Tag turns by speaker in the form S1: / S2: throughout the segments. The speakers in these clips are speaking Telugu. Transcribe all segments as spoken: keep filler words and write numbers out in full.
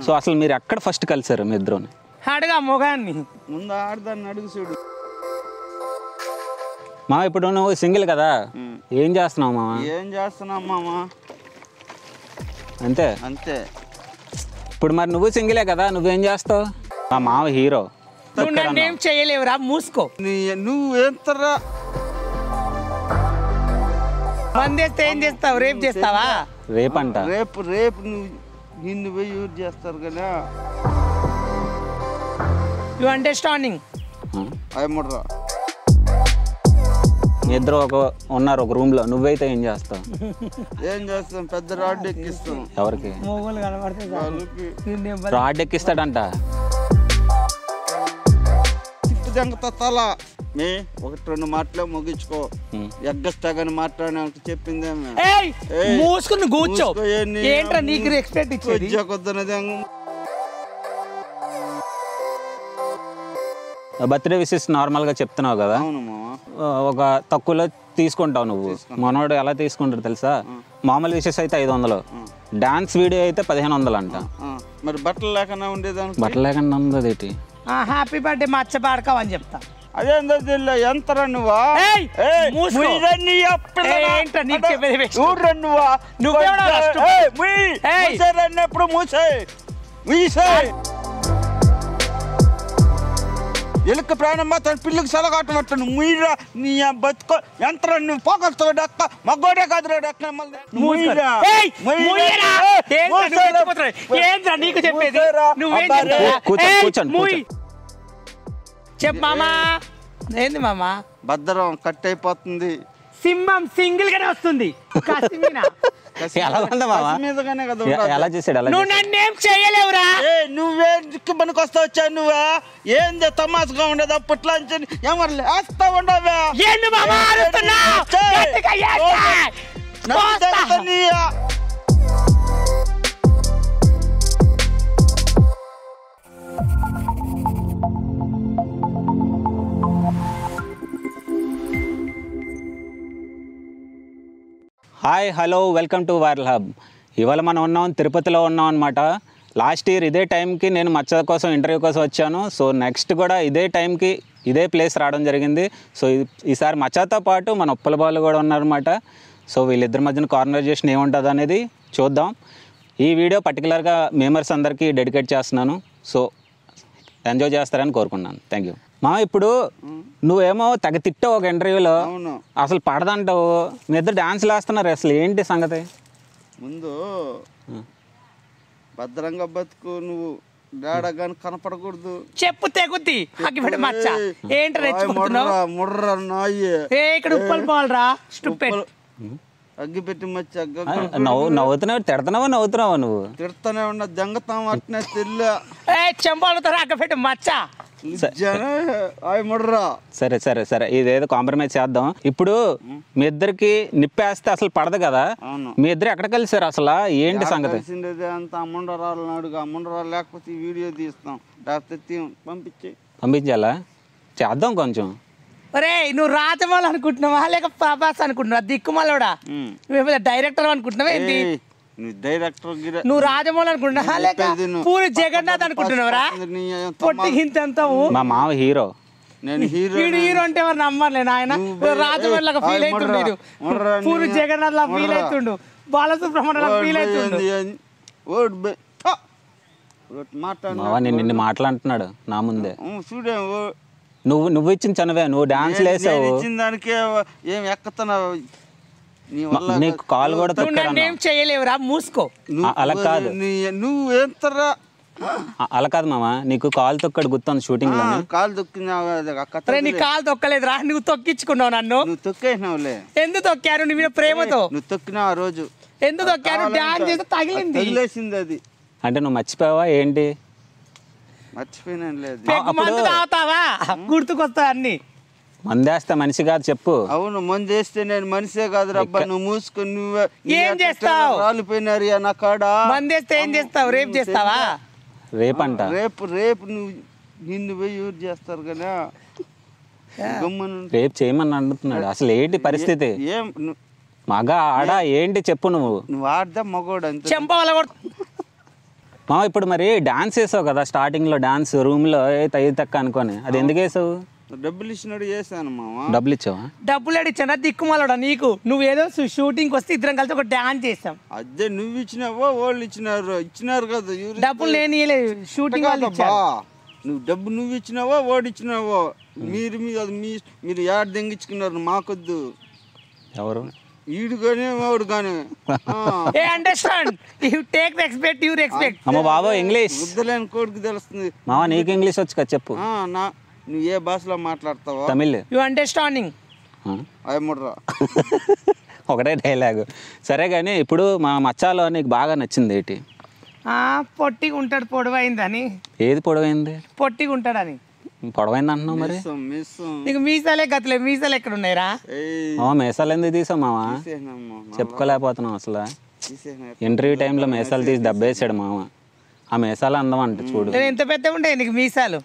S1: సో అసలు మీరు ఎక్కడ ఫస్ట్ కలిసారు మీ ఇద్దరు?
S2: అడగా మొగాన్ని
S3: ముందు ఆడదాన్ని అడుగు చూడు.
S1: మా ఇప్పుడు నువ్వు సింగిల్ కదా, ఏం చేస్తున్నావు మామ?
S3: ఏం చేస్తున్నావు మామ?
S1: అంతే
S3: అంతే.
S1: ఇప్పుడు మరి నువ్వు సింగిలే కదా, నువ్వేం చేస్తావు? మా మామ హీరో.
S2: నువ్వు నన్ను ఏం చేయలేవురా, మూసుకో.
S3: నువ్వు ఎంతరా
S2: మందేస్తే ఏం చేస్తావు? రేపు చేస్తావా?
S1: రేపంట.
S3: రేపు రేపు నువ్వు నిన్ను పోయి యూజ్ చేస్తారు కదా.
S2: You understanding?
S3: అయ్యమ్మడ్రా
S1: మీ ఇద్దరు ఒక ఉన్నారు ఒక రూమ్ లో, నువ్వైతే ఏం చేస్తావు?
S3: ఏం చేస్తాం, పెద్ద రాడ్ ఎక్కిస్తాం.
S1: ఎవరికి?
S2: మొగోళ్ళు కనబడితే
S1: రాడ్ ఎక్కిస్తాడంట.
S3: తిప్పుదంగతా తల మే ఒకటి రెండు మాటలే ముగించుకో. ఎగ్గస్తాగని మాట్లాడినా చెప్పిందేమే.
S2: మూసుకుని కూర్చో. ఏంట్రా నీకు ఎక్స్పెక్ట్ ఇచ్చేది?
S1: బర్త్డే విషెస్ నార్మల్ గా చెప్తున్నావు కదా, ఒక తక్కువలో తీసుకుంటావు నువ్వు. మనోడు ఎలా తీసుకుంటారు తెలుసా? మామూలు విషెస్ అయితే ఐదు వందలు, డాన్స్ వీడియో అయితే పదిహేను వందలు అంట.
S3: మరి బట్టలు లేకుండా ఉండేదాన్ని.
S1: బట్టలు లేకుండా ఉన్నది ఏంటి?
S2: హ్యాపీ బర్త్డే మచ్చ పాడకావు అని చెప్తా.
S3: అదేందో ఎంతరా నువ్వా? ఎప్పుడు మూసాయి ఎలుక ప్రాణం తన పిల్లకి సెలగాటమట్టను ముయ్యరా. నీ బతుకో ఎంతరా నువ్వు పోగొస్తావు డక్క మగ్గోడే కాదు డక్క.
S2: చెప్పు మామా. ఏంది మామా?
S3: భద్రం కట్ అయిపోతుంది.
S2: సింహం సింగిల్ గానే వస్తుంది.
S1: ఎలా చేసాడు?
S2: నువ్వు నన్నేం చేయలేవురా.
S3: నువ్వే పనికి వస్తా వచ్చా నువ్వా? ఏంది తమాసగా ఉండదు అప్పట్లో ఎవరు లేస్తా ఉండవా?
S1: Hi hello welcome to viral hub. ఇవాళ మనం ఉన్నాం తిరుపతిలో ఉన్నాం అనమాట. లాస్ట్ ఇయర్ ఇదే టైంకి నేను మచ్చ కోసం ఇంటర్వ్యూ కోసం వచ్చాను. సో నెక్స్ట్ కూడా ఇదే టైంకి ఇదే ప్లేస్ రావడం జరిగింది. సో ఈసారి మచ్చతో పాటు మన ఉప్పల బాలు కూడా ఉన్నారన్నమాట. సో వీళ్ళిద్దరి మధ్యన కాన్వర్జేషన్ ఏముంటుంది అనేది చూద్దాం. ఈ వీడియో పర్టికులర్గా మెంబర్స్ అందరికీ డెడికేట్ చేస్తున్నాను. సో ఎంజాయ్ చేస్తారని కోరుకున్నాను. Thank you. మా ఇప్పుడు నువ్వేమో తెగ తిట్టావు ఒక ఇంటర్వ్యూలో, అసలు పడదంటావు. మీ ఇద్దరు డాన్స్లు వేస్తున్నారు, అసలు ఏంటి సంగతి?
S3: ముందు భద్రంగా బతుకు, నువ్వు డాడగాని కనపడకూడదు.
S2: చెప్పు తెగుద్ది. ఏంటి
S3: ముర్ర నాయి
S2: ఇక్కడ ఉప్పల్ పోవాలరా స్టూపిడ్.
S3: అగ్గి పెట్టి మచ్చ
S1: నవ్వు నవ్వుతున్నావు, తిడతావా నవ్వుతున్నావా? నువ్వు
S3: తిడతానే ఉన్నా, దెంగతాం అట్నే తెల్ల
S2: చెంపాలుతారా అగ్గ పెట్టి మచ్చ.
S1: సరే సరే సరే ఇదేదో కాంప్రమైజ్ చేద్దాం. ఇప్పుడు మీ ఇద్దరికి నిప్పేస్తే అసలు పడదు కదా, మీ ఇద్దరు ఎక్కడ కలిసారు అసలు? ఏంటి సంగతి?
S3: అంత అమ్ముండరాలు నాడుగా అమ్ముండరాలు లేకపోతే వీడియో తీస్తాం, పంపించి
S1: పంపించాలా? చేద్దాం కొంచెం.
S2: ఒరే నువ్వు రాజమౌళి అనుకుంటున్నావా లేక ప్రభాస్ అనుకుంటున్నావా? దిక్కుమాలోడా నువ్వు డైరెక్టర్ అనుకుంటున్నావా ఏంటి? నువ్వు రాజమౌళి అనుకుంటున్నావా లేక పూరి జగన్నాథ్ అనుకుంటున్నావురా? పొట్టి గింత
S1: మా మామ హీరో.
S3: నేను హీరో
S2: హీరో అంటే ఎవరు నమ్మర్లేదు ఆయన. రాజమౌళి లాగా ఫీల్ అవుతుండు, పూరి జగన్నాథ్ లా ఫీల్ అవుతుండు, బాలసుబ్రహ్మణ్యం లా ఫీల్ అవుతుండు.
S1: నిన్ను మాట్లాడుతున్నాడు నా ముందే.
S3: చూడే
S1: నువ్వు నువ్వు ఇచ్చిన చనవే, నువ్వు డాన్స్ లేసావు.
S3: ఇచ్చిన దానికే ఏం ఎక్కుతున్నావు?
S1: నీకు కాల్ కూడా
S2: నన్నేం చేయలేవురా, మూసుకో.
S1: అలా కాదు,
S3: నువ్వు ఎంతరా
S1: అలా కాదు మామ, నీకు కాల్ తొక్కడు గుర్తుంది షూటింగ్ లో.
S3: కాలు తొక్కినావు?
S2: నీ కాలు తొక్కలేదురా, నువ్వు తొక్కించుకున్నావు నన్ను.
S3: నువ్వు తొక్కేసినావులే.
S2: ఎందుకు తొక్కారు? నీ మీద ప్రేమతో.
S3: నువ్వు తొక్కినావు ఆ రోజు.
S2: ఎందుకు తొక్కారు? డాన్స్ చేస్తే తగిలింది,
S3: తగిలేసింది అది.
S1: అంటే నువ్వు మర్చిపోయావా ఏంటి?
S3: మర్చిపోయినా లేదు.
S2: మందు తాగుతావా? గుర్తుకొస్తా అన్ని.
S1: మందేస్తే మనిషి కాదు చెప్పు.
S3: అవును మందేస్తే నేను మనిషే కాదు రబ్బా. నువ్వు మూసుకొని నువ్వు
S2: ఏం చేస్తావు?
S3: రాలిపోయినారు నా కాడ.
S2: మందేస్తే ఏం చేస్తావు? రేపు చేస్తావా?
S1: రేపంట.
S3: రేపు రేపు నువ్వు నిన్ను పోయి యూజ్ చేస్తారు కదా.
S1: రేపు చేయమని అంటున్నాడు. అసలు ఏంటి పరిస్థితి?
S3: ఏం
S1: మగ ఆడ ఏంటి చెప్పు. నువ్వు
S3: నువ్వు ఆడదా మగోడు అంతే.
S2: చెంప
S1: మామ ఇప్పుడు మరి డాన్స్ వేసావు కదా స్టార్టింగ్లో డాన్స్ రూమ్లో ఏ తయ్యి తక్క అనుకొని అది ఎందుకు వేసావు?
S3: డబ్బులు ఇచ్చినాడు చేశాను మామ.
S1: డబ్బులు ఇచ్చావా?
S2: డబ్బులు అడిచానా దిక్కుమాలడా నీకు? నువ్వు ఏదో షూటింగ్ వస్తే ఇద్దరం కలిసి ఒక డాన్స్ చేస్తాం.
S3: అదే నువ్వు ఇచ్చినావో వాళ్ళు ఇచ్చినారు ఇచ్చినారు కదా. ఎవరు
S2: డబ్బులు నేను ఇవ్వలేదు, షూటింగ్ వాళ్ళు
S3: కాదబ్బా.
S2: ఇచ్చారు.
S3: నువ్వు డబ్బు నువ్వు ఇచ్చినావో వాడు ఇచ్చినావో మీరు మీ అది మీ మీరు యాడ్ దెంగించుకున్నారు మాకొద్దు.
S1: ఎవరు?
S3: ఈడు కానీ వాడు కానీ
S2: ఏ understand you take respect you respect.
S1: అమ్మ బాబో ఇంగ్లీష్
S3: వద్దలేని కోడికి తెలుస్తుంది.
S1: మామ నీకు ఇంగ్లీష్ వచ్చు కదా చెప్పు.
S3: ఆ, నా నువ్వు ఏ భాషలో మాట్లాడతావా?
S1: తమిళ్.
S2: యు అండర్స్టాండింగ్
S3: అయ్యముడ్రా.
S1: ఒకటే డైలాగు. సరే కానీ ఇప్పుడు మా మచ్చాలో నీకు బాగా నచ్చింది ఏంటి?
S2: పొట్టిగా ఉంటాడు పొడవైందని.
S1: ఏది పొడవైంది?
S2: పొట్టిగా ఉంటాడని.
S1: పొడవైంది అంటున్నావు మరి.
S3: మిస్సం, మిస్సం.
S2: నీకు మీసాలే గతలే, మీసాలు ఎక్కడ ఉన్నాయిరా?
S3: ఏయ్,
S1: మామ మేసాలు ఎందుకు తీసావు మామ?
S3: తీసేసినామ్మా.
S1: చెప్పుకోలేకపోతున్నాం అసలు.
S3: తీసేసినా.
S1: ఇంటర్వ్యూ టైంలో మేసాలు తీసి దబ్బేసాడు మామ. ఆ మేసాలు అందం అంట చూడు.
S2: నేను ఎంత పెద్దగా ఉంటాయి నీకు మీసాలు?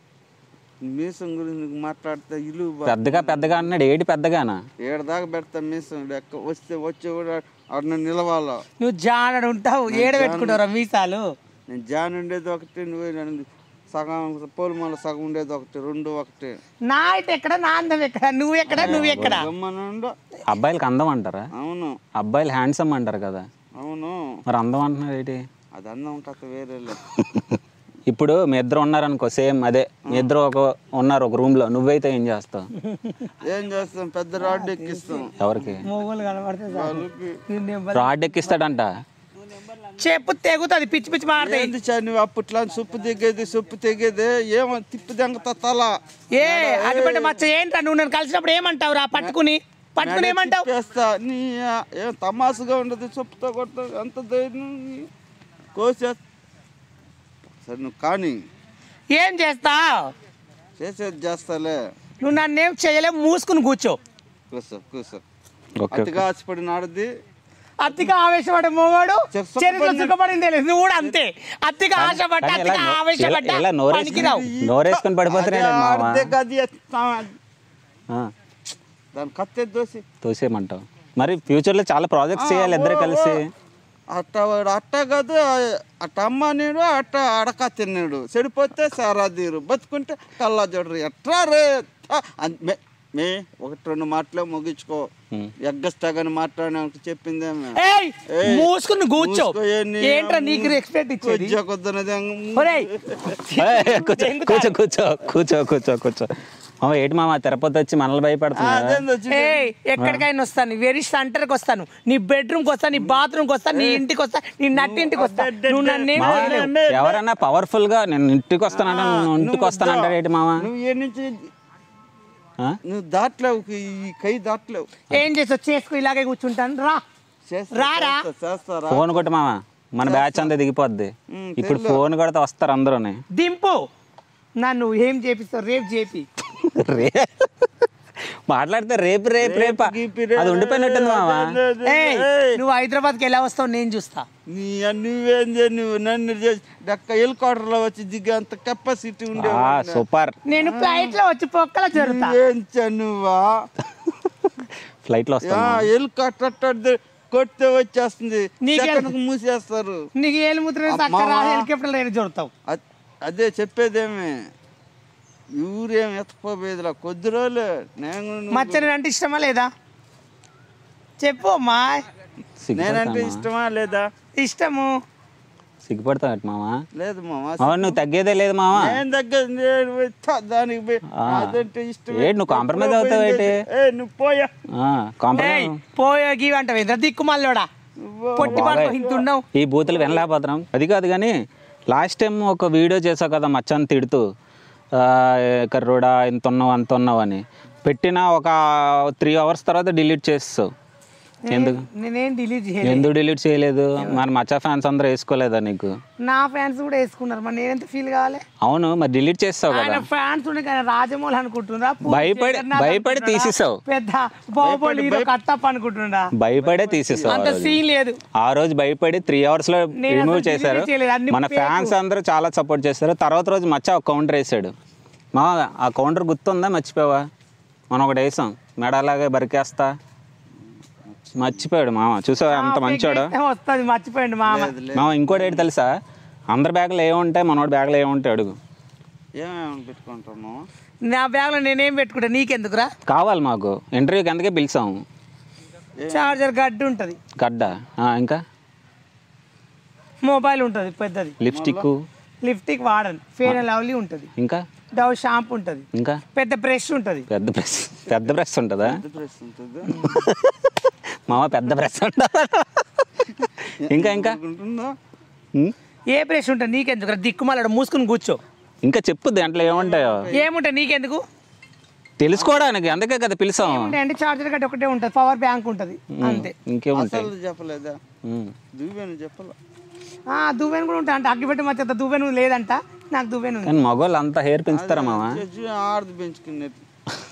S3: మీసం గురించి నీకు మాట్లాడితే ఇల్లు
S1: పెద్దగా పెద్దగా అన్నాడు. ఏడి పెద్దగానా?
S3: ఏడు దాకా పెడతా మీసం. ఎక్క వస్తే వచ్చే కూడా అక్కడ నిలవాలా.
S2: నువ్వు జానడు ఉంటావు, ఏడ పెట్టుకుంటావురా మీసాలు?
S3: నేను జాన్ ఉండేది ఒకటి, నువ్వే నన్ను సగం పోలుమాల సగం ఉండేది ఒకటి, రెండు ఒకటి.
S2: నా ఇటు ఎక్కడ, నా అందం ఎక్కడ? నువ్వు ఎక్కడ, నువ్వు ఎక్కడ?
S3: గమ్మనుండు.
S1: అబ్బాయిలకి అందం అంటారా?
S3: అవును
S1: అబ్బాయిలు హ్యాండ్సమ్ అంటారు కదా.
S3: అవును.
S1: మరి అందం అంటున్నారు ఏంటి?
S3: అది అందం కథ వేరేలే.
S1: ఇప్పుడు మీ ఇద్దరు ఉన్నారనుకో సేమ్ అదే. మీ ఇద్దరు ఒక ఉన్నారు ఒక రూమ్ లో, నువ్వైతే ఏం చేస్తావు?
S3: ఏం చేస్తాం? పెద్ద రాడ్ ఎక్కిస్తాం.
S1: ఎవరికి?
S2: మొగోళ్ళు కనబడితే
S3: వాళ్ళకి
S1: రాడ్ ఎక్కిస్తాడంట.
S2: చెప్పు తెగుతుంది, పిచ్చి పిచ్చి మాడతాయి.
S3: ఏంది చా నువ్వు అప్పట్లో సొప్పు తెగేది సొప్పు తెగేది ఏమో తిప్పి దెంగతా తల.
S2: ఏ అటుపంటే మచ్చ ఏంటా? నువ్వు నన్ను కలిసినప్పుడు ఏమంటావు రా? పట్టుకుని పట్టుకుని ఏమంటావు?
S3: చేస్తా నీ ఏం తమాసుగా ఉండదు. సొప్పుతో కొడతా అంత ధైర్యం కోసే. సరే నువ్వు కానీ
S2: ఏం చేస్తావు?
S3: చేసేది చేస్తాలే.
S2: నువ్వు నన్నేం చేయలేవు, మూసుకుని కూర్చో.
S3: కూసో కూసో.
S1: ఓకే
S3: అతిగా ఆశపడిన ఆడది
S2: అతిగా ఆవేశపడే మోవాడు
S3: చెప్పు
S2: చరిత్ర సుఖపడింది తెలియదు. నువ్వు కూడా అంతే, అతిగా ఆశపడ్డ
S1: కానీ ఇలా
S2: అతిగా
S1: నో-
S2: ఆవేశపడ్డ
S1: ఇలా నోరేసుకుని
S2: పనికిరావు.
S1: నోరేసుకుని పడిపోతున్నాడు మామ.
S3: ఆడితే గది ఎత్తా.
S1: ఆ,
S3: దాని కత్తి దోసి
S1: తోసేయమంటావు. మరి ఫ్యూచర్ లో చాలా ప్రాజెక్ట్స్ చేయాలి ఇద్దరు కలిసి.
S3: అట్ట వాడు అట్ట కాదు అట్ట అమ్మ నేను అట్ట అడక తిన్నాడు. చెడిపోతే సారా తీరు, బతుకుంటే కల్లా చూడరు. ఎట్రా రే మే మే ఒకటి రెండు మాటలే ముగించుకో. ఎగ్గస్తాగాని మాట్లాడినా చెప్పిందేమే.
S2: ఏయ్, మూసుకుని కూర్చో.
S3: మూసుకో, ఏంది?
S2: ఏంట్రా నీకు రెస్పెక్ట్ ఇచ్చేది?
S3: కొద్దిగా కొద్దినది.
S2: ఒరేయ్,
S1: ఏయ్, కూర్చో కూర్చో కూర్చో కూర్చో కూర్చో కూర్చో మామ. ఏంటి మామ తిరుపతి వచ్చి మనల్ని భయపడుతున్నా?
S3: అదేందో వచ్చి
S2: ఏయ్, ఎక్కడికైనా వస్తాను, వెరీ సెంటర్కి వస్తాను, నీ బెడ్రూమ్కి వస్తాను, నీ బాత్రూమ్కి వస్తాను, నీ ఇంటికి వస్తా, నీ నట్టింటికి వస్తా. నువ్వు నన్ను ఏం చేయలేవు.
S1: ఎవరన్నా పవర్ఫుల్ గా నేను ఇంటికి వస్తానంటే నువ్వు ఇంటికి వస్తానంటాడు ఏంటి మామ?
S3: నువ్వు ఏ నుంచి
S1: ఆ?
S3: నువ్వు దాట్లేవు, ఈ కై దాట్లేవు.
S2: ఏం చేస్తావు? చేసుకో, ఇలాగే కూర్చుంటాను. రా
S3: చేస్తా,
S2: రారా?
S3: చేస్తా, చేస్తారా?
S1: ఫోన్ కొట్టు మామ, మన బ్యాచ్ అంతా దిగిపోద్ది.
S3: ఉమ్,
S1: ఇప్పుడు ఫోన్ కొడితే వస్తారు అందరూని.
S2: దింపు. నన్ను ఏం చేపిస్తావు? రేపు చేపి.
S1: రే మాట్లాడితే రేపు రేపు రేపు
S3: గీపి రే-
S1: అది ఉండిపోయినట్టుంది మామ.
S2: ఏయ్, నువ్వు హైదరాబాద్కి ఎలా వస్తావు నేను చూస్తా.
S3: నీ నువ్వేం చేయ నువ్వు నన్ను చేసి డక్క హెలికాప్టర్ లో వచ్చి దిగే అంత కెపాసిటీ ఉండే.
S1: ఆ, సూపర్.
S2: నేను ఫ్లైట్ లో వచ్చి పొక్కల జరుగుతా.
S3: నువ్వేం చా నువ్వా?
S1: ఫ్లైట్ లో వస్తా.
S3: హెలికాప్టర్ కొడితే వచ్చేస్తుంది,
S2: నీకే-
S3: సెకండ్కి మూసేస్తారు.
S2: నీకు ఏలు ముద్ర
S3: అమ్మా.
S2: హెలికాప్టర్ లో జరుగుతావు.
S3: అద్- అదే చెప్పేదేమి ఊరేం ఎత్తపోయేదిలా కొద్ది రోజులు. నేను
S2: మచ్చని అంటే ఇష్టమా లేదా? చెప్పు అమ్మా.
S3: నేనంటే ఇష్టమా లేదా?
S2: ఇష్టము.
S1: సిగ్గుపడతావు మామ.
S3: లేదు మామ.
S1: మామ నువ్వు తగ్గేదే లేదు మామ.
S3: నేను దగ్గర నేను థ దానికి పోయి
S1: ఆ.
S3: అదంటే ఇష్టం.
S1: ఏంటి నువ్వు కాంప్రమైజ్ అవుతావు ఏంటి?
S3: ఏ నువ్వు పోయా.
S2: ఏయ్,
S1: కాంప్రమైజ్.
S2: పోయోగి అంటావు ఏంద్ర దిక్కుమాలోడా? పొట్టి పాటు ఇంతున్నావు.
S1: ఈ బూతులు వినలేకపోతున్నాం. అది కాదు కానీ లాస్ట్ టైం ఒక వీడియో చేసావు కదా మచ్చని తిడుతూ, ఆ, కర్రోడా ఇంత ఉన్నావు అంత ఉన్నావు అని పెట్టిన ఒక త్రీ అవర్స్ తర్వాత డిలీట్ చేస్తావు. ఎందుకు
S2: నేనేం డిలీట్ చేయలేదు.
S1: ఎందుకు డిలీట్ చేయలేదు? మరి మచ్చా ఫ్యాన్స్ అందరూ వేసుకోలేదా నీకు?
S2: నా ఫ్యాన్స్ కూడా వేసుకున్నారు, మరి నేనెంత ఫీల్ కావాలి?
S1: అవును మరి డిలీట్ చేస్తావు కదా.
S2: ఆయన ఫ్యాన్స్ ఉండే కానీ రాజమౌళి అనుకుంటున్నా,
S1: భయపడి భయపడి తీసేసావు.
S2: పెద్ద బాహుబలి హీరో కట్టప్ప అనుకుంటున్నా.
S1: భయపడే తీసేసావు.
S2: అంత సీన్ లేదు.
S1: ఆ రోజు భయపడి త్రీ అవర్స్ లో
S2: నేను
S1: రిమూవ్
S2: అసలు
S1: చేశారు.
S2: delete చేయలేదు, అన్ని
S1: మన
S2: fake.
S1: ఫ్యాన్స్ అందరూ చాలా సపోర్ట్ చేశారు. తర్వాత రోజు మచ్చా ఒక కౌంటర్ వేసాడు. మా ఆ కౌంటర్ గుర్తుందా? మర్చిపోయావా? మనం ఒకటి వేసాం, మెడ అలాగే బరికేస్తా. మర్చిపోయాడు మామ. చూసావా అంత మంచోడు
S2: వస్తుంది, మర్చిపోయింది మామ.
S1: మామ. ఇంకోటి ఏంటి తెలుసా? అందరి బ్యాగులు ఏముంటాయి, మనోడి బ్యాగులు ఏముంటాయి అడుగు.
S3: ఏమేమి పెట్టుకుంటాము?
S2: నా బ్యాగ్లో నేనేం పెట్టుకుంటా, నీకెందుకురా?
S1: కావాలి మాకు, ఇంటర్వ్యూకి అందుకే పిలిచాము.
S2: చార్జర్ గడ్డి ఉంటుంది,
S1: గడ్డ, ఇంకా
S2: మొబైల్ ఉంటుంది పెద్దది,
S1: లిప్స్టిక్,
S2: లిప్స్టిక్ వాడను, ఫేర్ అండ్ లవ్లీ ఉంటుంది,
S1: ఇంకా
S2: డవ్ షాంపూ ఉంటుంది,
S1: ఇంకా
S2: పెద్ద బ్రష్ ఉంటుంది.
S1: పెద్ద బ్రష్, పెద్ద బ్రష్ ఉంటుందా
S3: డ్రెస్ ఉంటుంది.
S1: మామ? పెద్ద బ్రష్ ఉంటుందా? ఇంకా ఇంకా
S3: ఉంటుందా?
S1: ఉం?
S2: ఏ బ్రష్ ఉంటుంది నీకెందుకు? దిక్కుమాలాడు మూసుకుని కూర్చో.
S1: ఇంకా చెప్పు దాంట్లో ఏముంటాయో.
S2: ఏముంటాయి నీకెందుకు
S1: తెలుసుకోవడానికి అందుకే కదా పిలిచాం.
S2: ఏముంటాయి అంటే చార్జర్ గడ్డి ఒకటే ఉంటుంది, పవర్ బ్యాంక్ ఉంటుంది, అంతే.
S1: ఇంకేముంటాయి?
S3: అసలు చెప్పలేదా?
S1: ఉం.
S3: దువ్వెను చెప్పలే.
S2: దువ్వెను కూడా ఉంటా అంటే అగ్గిపెట్టి మధ్య దువ్వెను లేదంట, నాకు దువ్వెను ఉంది.
S1: కానీ మగవాళ్ళు అంతా హెయిర్ పెంచుతారా మామ?
S3: ఆడది పెంచుకునేది.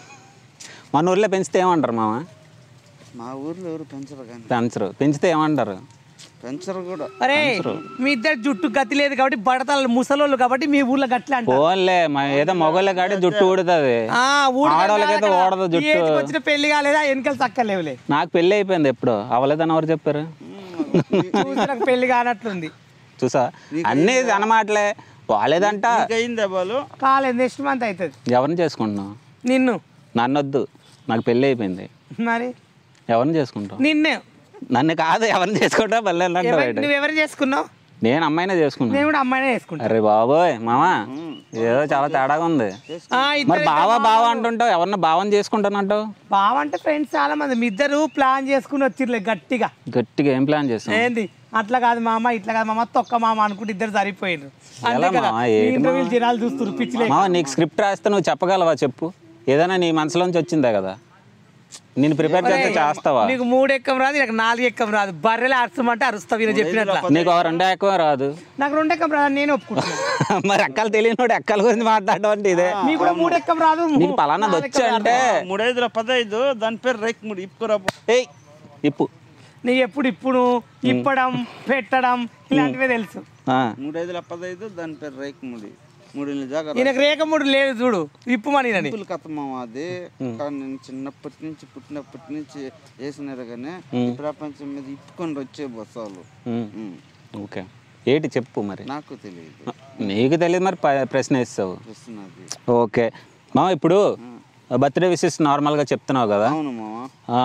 S1: మన ఊర్లో పెంచితే ఏమంటారు మామ?
S3: మా ఊర్లో ఎవరు పెంచరు కానీ.
S1: పెంచరు, పెంచితే ఏమంటారు?
S3: పెంచరు కూడా.
S2: అరే మీ ఇద్దరు జుట్టు గతి లేదు కాబట్టి బడతలు ముసలోళ్ళు కాబట్టి మీ ఊర్లో గట్లే అంట.
S1: ఓన్లే ఏదో మగవాళ్ళ కాడి జుట్టు ఊడుతుంది, ఆడవాళ్ళకైతే ఓడదు జుట్టు.
S2: వచ్చిన పెళ్లి కాలేదా, వెనకలు చక్కలేవులే.
S1: నాకు పెళ్లి అయిపోయింది ఎప్పుడు, అవ్వలేదని ఎవరు చెప్పారు?
S2: నాకు పెళ్లి కానట్లుంది.
S1: చూసా అన్నీ అనమాటలే, బాగాలేదంట.
S3: అయిందా బాలు?
S2: కాలేదు, నెక్స్ట్ మంత్ అవుతుంది.
S1: ఎవరిని చేసుకుంటున్నావు?
S2: నిన్ను.
S1: నన్ను వద్దు, నాకు పెళ్ళి అయిపోయింది.
S2: మరి
S1: ఎవరిని చేసుకుంటావు?
S2: నిన్నే.
S1: నన్ను కాదు, ఎవరిని చేసుకుంటా మళ్ళీ
S2: నువ్వు ఎవరు చేసుకున్నావు?
S1: నేను అమ్మాయినే చేసుకున్నా.
S2: నేను కూడా అమ్మాయినే చేసుకుంటా.
S1: అరే బాబోయ్ మామా, ఏదో చాలా తేడాగా ఉంది. మరి బావా బావా అంటుంటావు, ఎవరన్నా భావం చేసుకుంటానంటావు?
S2: బావ అంటే ఫ్రెండ్స్ చాలా మంది, మీ ఇద్దరు ప్లాన్ చేసుకుని వచ్చిర్లే గట్టిగా.
S1: గట్టిగా ఏం ప్లాన్ చేస్తావు?
S2: ఏంది అట్లా కాదు మామ, ఇట్లా కాదు మామ, తొక్క మామ అనుకుంటే ఇద్దరు సరిపోయినారు.
S1: ఎలా మామ?
S2: ఇంటర్వ్యూలు జనాలు చూస్తారు పిచ్చిలే.
S1: మామ నీకు స్క్రిప్ట్ రాస్తే నువ్వు చెప్పగలవా? చెప్పు, ఏదైనా నీ మనసులోంచి వచ్చిందే కదా, నేను ప్రిపేర్ చేస్తే చేస్తావా?
S2: నీకు మూడు ఎక్కం రాదు, నాకు నాలుగు ఎక్కం రాదు. బర్రెలు అరుస్తామంటే అరుస్తావు, ఈయన చెప్పినట్ల.
S1: నీకు రెండు ఎక్కువ రాదు,
S2: నాకు రెండు ఎక్కం రాదు, నేను ఒప్పుకుంటున్నాను.
S1: మరి అక్కలు తెలియనోడు ఎక్కల గురించి మాట్లాడడం అంటే ఇదే.
S2: నీకు కూడా మూడు ఎక్కం రాదు,
S1: నీకు పలానాది వచ్చి అంటే
S3: మూడైదుల పదైదు, దాని పేరు రేక్ ముడి ఇప్పురా.
S1: ఏయ్ ఇప్పు,
S2: నీకు ఎప్పుడు ఇప్పుడు ఇప్పడం పెట్టడం ఇలాంటివే తెలుసు.
S3: మూడైదుల పదైదు, దాని పేరు రేక్ ముడి. మూడు జాగ్రత్త.
S2: ఈయనకు రేఖముడు లేదు చూడు, ఇప్పు మని
S3: కథమామ అది. కానీ నేను చిన్నప్పటి నుంచి పుట్టినప్పటి నుంచి వేసినారు కానీ ప్రపంచం మీద ఇప్పుకొని వచ్చే బస్సాలు.
S1: ఓకే, ఏంటి చెప్పు మరి.
S3: నాకు తెలియదు.
S1: నీకు తెలియదు మరి ప్రశ్న వేస్తావు. ఓకే మామ, ఇప్పుడు బర్త్డే విషెస్ నార్మల్గా చెప్తున్నావు కదా,
S3: అవును మామ.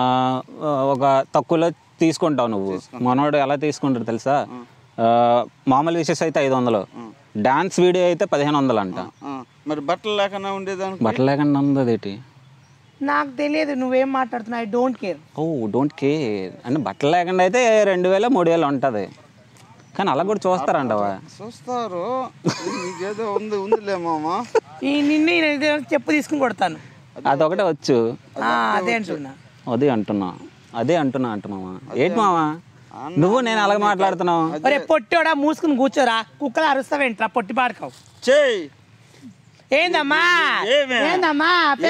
S1: ఒక తక్కువలో తీసుకుంటావు నువ్వు. మనోడు ఎలా తీసుకుంటారు తెలుసా? మామూలు విషెస్ అయితే ఐదు వందలు, డాన్స్ వీడియో అయితే పదిహేను వందలు అంట.
S3: మరి బట్టలు లేకుండా ఉండేదానికి?
S1: బట్టలు లేకుండా ఉందేటి
S2: నాకు తెలియదు, నువ్వేం మాట్లాడుతున్నావు. I don't care. Oh
S1: don't care అంటే బట్టలు లేకుండా అయితే రెండు వేల మూడు వేలు ఉంటుంది, కానీ అలా కూడా చూస్తారంటవా?
S3: చూస్తారు, నీకేదో ఉంది ఉందిలే మామ.
S2: ఈ నిన్ను చెప్పు తీసుకుని కొడతాను.
S1: అదొకటే వచ్చు.
S2: అదే అంటున్నా,
S1: అదే అంటున్నా అదే అంటున్నా అంట మామ. ఏంటి మామ నువ్వు నేను అలాగ మాట్లాడుతున్నావు?
S2: అరే పొట్టివాడా, మూసుకుని కూర్చోరా, కుక్కలు అరుస్తావేంట్రా పొట్టి పాడుకోవు.
S3: చేయి
S2: ఏందమ్మా ఏందమ్మా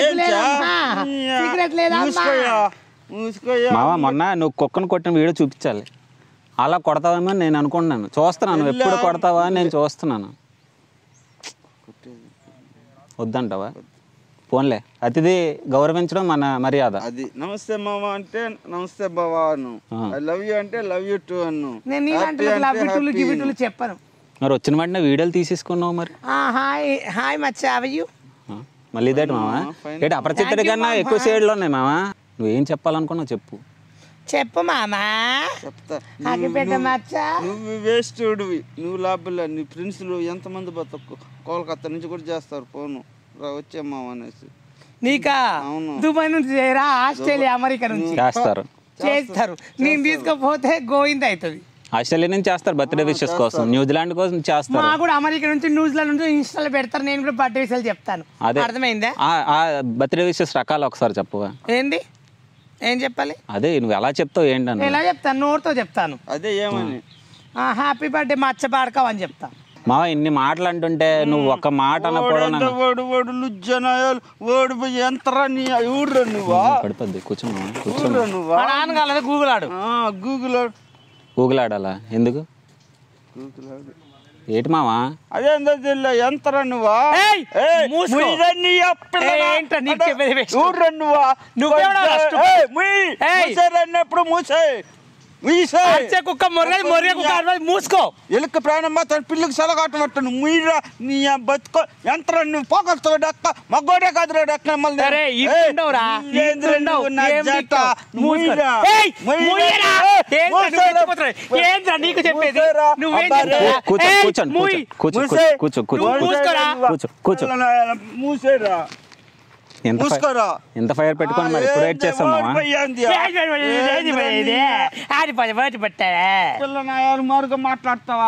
S2: సీక్రెట్ లేదా
S1: మామ? మొన్న నువ్వు కుక్కను కొట్టిన వీడియో చూపించాలి, అలా కొడతావేమో నేను అనుకుంటున్నాను. చూస్తున్నాను ఎప్పుడు కొడతావా అని నేను చూస్తున్నాను. వద్దంటావా? పోన్లే, అతిథి గౌరవించడం మన మర్యాద.
S3: అది నమస్తే మామ అంటే నమస్తే బావాను, ఐ లవ్ యూ అంటే లవ్ యూ టూ అను.
S2: నేను నీలాంటి లవ్ యూ టూలు గివ్ యూ టూలు చెప్పను.
S1: మరి వచ్చిన వెంటనే వీడియోలు తీసేసుకున్నావు మరి.
S2: హాయ్ హాయ్ మచ్చా, హౌ ఆర్ యూ?
S1: మళ్ళీ ఇదేంటి మామ? ఏంటి అపరిచితుడి కన్నా ఎక్కువ షేడ్లు ఉన్నాయి మామ. నువ్వేం చెప్పాలనుకున్నావు చెప్పు.
S2: చెప్పు మామా.
S3: చెప్తా.
S2: మచ్చా
S3: నువ్వు వేస్ట్, నువ్వు లాభలే. నీ ఫ్రెండ్స్లు ఎంతమంది బతకు కోల్కత్తా నుంచి కూడా చేస్తారు ఫోను, వచ్చే మామ అనేసి.
S2: నీకా? దుబాయ్ నుంచి చేయరా, ఆస్ట్రేలియా అమెరికా నుంచి
S1: చేస్తారు
S2: చేస్తారు. నేను తీసుకపోతే గోవింద అవుతుంది.
S1: ఆస్ట్రేలియా నుంచి చేస్తారు బర్త్డే విషెస్ కోసం, న్యూజిలాండ్ కోసం చేస్తారు.
S2: మా కూడా అమెరికా నుంచి న్యూజిలాండ్ నుంచి ఇన్స్టాలో పెడతారు, నేను కూడా బర్త్డే విషయాలు చెప్తాను. అర్థమైందా?
S1: బర్త్డే విషెస్ రకాలు ఒకసారి చెప్పవా?
S2: ఏంది ఏం చెప్పాలి?
S1: అదే నువ్వు ఎలా చెప్తావు ఏంటని?
S2: ఎలా చెప్తాను? నోటితో చెప్తాను.
S3: అదే ఏమని?
S2: హ్యాపీ బర్త్డే మచ్చ పాడకావు అని చెప్తా.
S1: మా ఇన్ని మాటలు అంటుంటే నువ్వు ఒక మాట అన్నప్పుడు పడిపోద్ది. కూర్చున్నా కూర్చోను.
S2: గూగుల్ ఆడు
S3: గూగుల్
S1: గూగుల్ ఆడాలా? ఎందుకు? ఏంటి మావా?
S3: అదేందో ఎంతరా నువ్వా?
S2: ఎప్పుడు మూసే అరిచే కుక్క మొరగ మొరగ కుక్క అరవై మూసుకో.
S3: ఎలుక ప్రాణం మాత్రం పిల్లకి సెలగాటం ముయ్యరా నీ బతుకో ఎంత నువ్వు పోగొస్తావు డక్క మగ్గోడే కాదు డక్క
S2: అరే ఇట్లుండవురా ఇట్లుండవు ఏంద్రా నీకు చెప్పేది నువ్వేం
S3: మూసేరా
S1: ఎంత ఫైర్ పెట్టుకొని మరి ఇప్పుడు వెయిట్ చేస్తాం
S3: మార్గం మాట్లాడతావా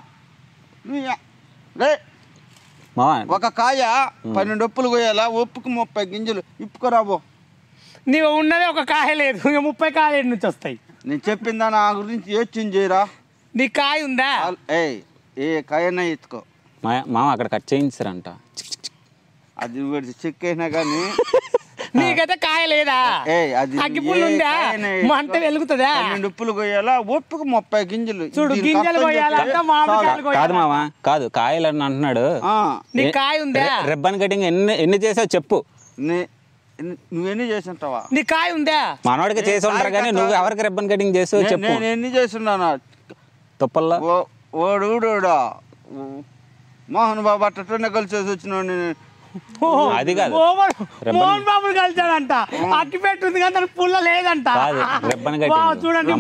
S3: ఒక కాయ పన్నెండు ఒప్పులు కొయ్యాలా ఒప్పుకు ముప్పై గింజలు ఇప్పుకోరాబో.
S2: నీవు ఉన్నదే ఒక కాయ లేదు ఇక ముప్పై కాయలు నుంచి వస్తాయి.
S3: నేను చెప్పిందా నా గురించి యోచన చేయరా.
S2: నీ కాయ ఉందా?
S3: ఏ ఏ కాయనా ఎత్తుకో
S1: మామ అక్కడ కట్ చేయించారంట.
S3: అది చెక్ అయినా కానీ
S2: నీకైతే కాయ లేదా? అగ్గిపుల్లు ఉందా? మంట వెలుగుతుందా?
S3: ఉప్పులు కొయ్యాలా ఒప్పుకు ముప్పై గింజలు
S2: చూడు గింజలు కొయ్యాలంటే మామిడికాయలు
S1: కాదు మామ కాదు కాయలు అని అంటున్నాడు.
S2: నీ కాయ ఉందా?
S1: రిబ్బన్ కటింగ్ ఎన్ని ఎన్ని చేసావు చెప్పు.
S3: నువ్వెన్ని చేసి ఉంటావా?
S2: నీ కాయ ఉందా?
S1: మనోడికి చేసి ఉంటారు కానీ నువ్వు ఎవరికి రిబ్బన్ కటింగ్ చేసావు చెప్పు.
S3: నేను ఎన్ని చేస్తున్నానా
S1: తుప్పల్లో
S3: ఓడుడా మోహన్ బాబు అట్టనే కలిసేసి వచ్చిన.
S1: అది కాదు
S2: మోహన్ బాబుని కలిసాడంట. అట్టి పెట్టుంది కానీ దానికి పుల్ల లేదంట.
S3: చూడండి